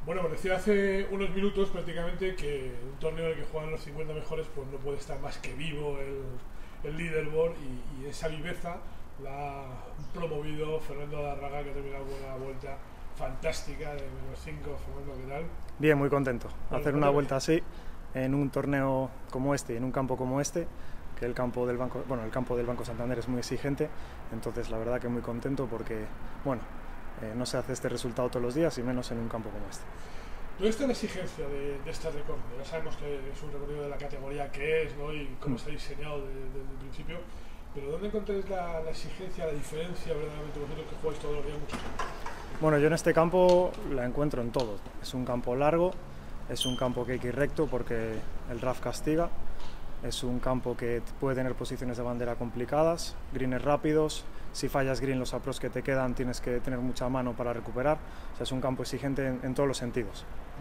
Bueno, me decía hace unos minutos prácticamente que un torneo en el que juegan los 50 mejores pues no puede estar más que vivo el leaderboard y esa viveza la ha promovido Fernando Larraga, que ha terminado con una vuelta fantástica de -5. Fernando, ¿qué tal? Bien, muy contento. Bueno, Hacer una vuelta así en un torneo como este, en un campo como este, que el campo del Banco Santander es muy exigente, entonces la verdad que muy contento porque, bueno, no se hace este resultado todos los días y menos en un campo como este. ¿Dónde está la exigencia de este recorrido? Ya sabemos que es un recorrido de la categoría que es, ¿no? Y cómo está diseñado desde el principio, pero ¿dónde encontráis la exigencia, la diferencia verdaderamente vosotros que jugáis todos los días muchos años? Bueno, yo en este campo la encuentro en todo. Es un campo largo, es un campo que hay que ir recto porque el RAF castiga, es un campo que puede tener posiciones de bandera complicadas, greens rápidos, si fallas green los approach que te quedan tienes que tener mucha mano para recuperar, o sea, es un campo exigente en todos los sentidos.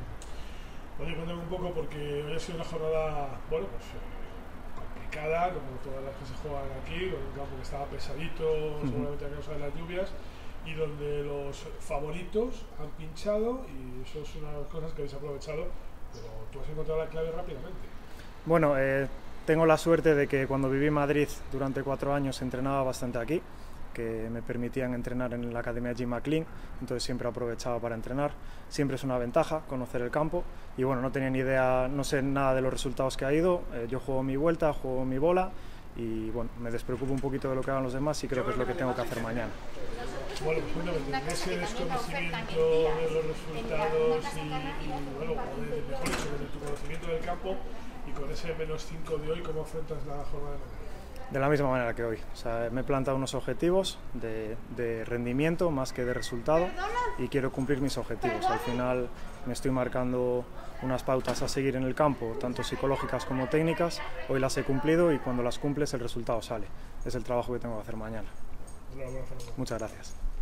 Oye, cuéntame un poco porque hoy ha sido una jornada, bueno, pues complicada, como todas las que se juegan aquí, con un campo que estaba pesadito, seguramente a causa de las lluvias, y donde los favoritos han pinchado y eso es una de las cosas que habéis aprovechado, pero tú has encontrado la clave rápidamente. Bueno, tengo la suerte de que cuando viví en Madrid durante 4 años entrenaba bastante aquí, que me permitían entrenar en la Academia Jim McLean, entonces siempre aprovechaba para entrenar. Siempre es una ventaja conocer el campo y bueno, no tenía ni idea, no sé nada de los resultados que ha ido, yo juego mi vuelta, juego mi bola y bueno, me despreocupo un poquito de lo que hagan los demás y creo que es lo que tengo que hacer mañana. Bueno, cuéntame, ese desconocimiento de los resultados y bueno, mejor dicho, de tu conocimiento del campo y con ese -5 de hoy, ¿cómo afrontas la jornada de mañana? De la misma manera que hoy, o sea, me he plantado unos objetivos de rendimiento más que de resultado y quiero cumplir mis objetivos. Al final me estoy marcando unas pautas a seguir en el campo, tanto psicológicas como técnicas, hoy las he cumplido y cuando las cumples el resultado sale. Es el trabajo que tengo que hacer mañana. Muchas gracias.